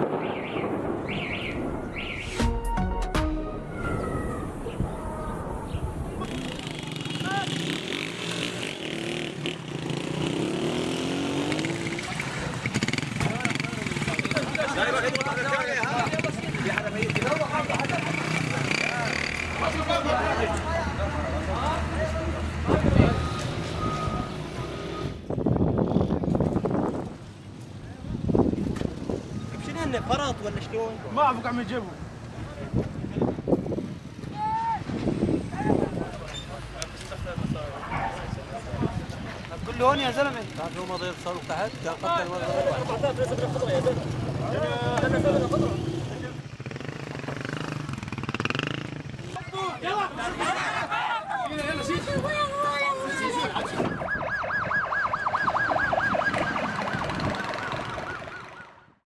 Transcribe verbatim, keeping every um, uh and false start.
فرط ولا شلون؟ ما اعرف عم يجيبوا. كله هون يا زلمه. كان في مضيف صاروخ تحت، كان قتل